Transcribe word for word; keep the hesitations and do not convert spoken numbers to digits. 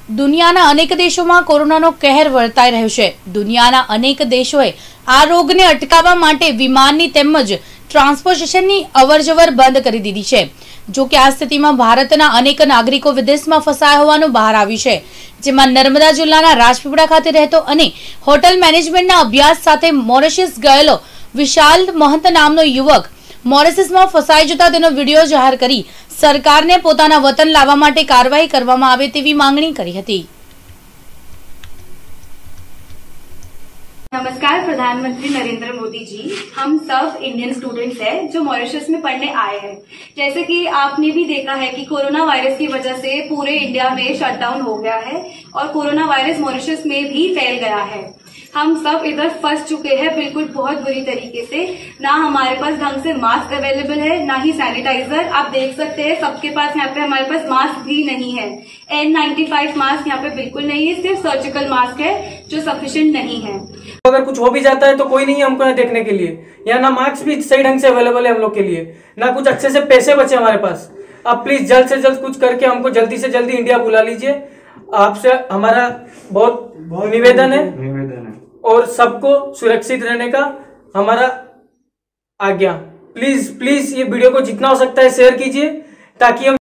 દુનિયાના અનેક દેશોમાં કોરોનાનો કહેર વર્તાઈ રહ્યો છે। દુનિયાના અનેક દેશોએ આ રોગને અટકાવવા માટે વિમાનની તેમજ ટ્રાન્સપોર્ટેશનની અવરજવર બંધ કરી દીધી છે। જો કે આ સ્થિતિમાં ભારતના અનેક નાગરિકો વિદેશમાં ફસાયા હોવાનું બહાર આવ્યું છે, જેમાં નર્મદા જિલ્લાના રાજપીપળા ખાતે રહેતો અને હોટલ મેનેજમેન્ટના અભ્યાસ સાથે મોરિશિયસ ગયેલો વિશાલ મહંત નામનો યુવક મોરિશિયસમાં ફસાઈ જતા તેનો વિડીયો જાહેર કરી સરકારને પોતાના વતન લાવવા માટે કાર્યવાહી કરવામાં આવે તેવી માંગણી કરી હતી। नमस्कार प्रधानमंत्री नरेंद्र मोदी जी, हम सब इंडियन स्टूडेंट्स हैं जो मॉरिशस में पढ़ने आए हैं। जैसे कि आपने भी देखा है कि कोरोना वायरस की वजह से पूरे इंडिया में शटडाउन हो गया है और कोरोना वायरस मॉरिशस में भी फैल गया है। हम सब इधर फंस चुके हैं बिल्कुल बहुत बुरी तरीके से। ना हमारे पास ढंग से मास्क अवेलेबल है, ना ही सैनिटाइजर। आप देख सकते हैं सबके पास यहाँ पे हमारे पास मास्क भी नहीं है। एन नाइन्टी फाइव मास्क यहाँ पे बिल्कुल नहीं है, सिर्फ सर्जिकल मास्क है जो सफिशिएंट नहीं है। अगर कुछ हो भी जाता है तो कोई नहीं है हमको यहाँ देखने के लिए। यहाँ ना मास्क भी सही ढंग से अवेलेबल है हम लोग के लिए, ना कुछ अच्छे से पैसे बचे हमारे पास। आप प्लीज जल्द से जल्द कुछ करके हमको जल्दी से जल्दी इंडिया बुला लीजिए। आपसे हमारा बहुत निवेदन है और सबको सुरक्षित रहने का हमारा आज्ञा। प्लीज प्लीज ये वीडियो को जितना हो सकता है शेयर कीजिए ताकि हम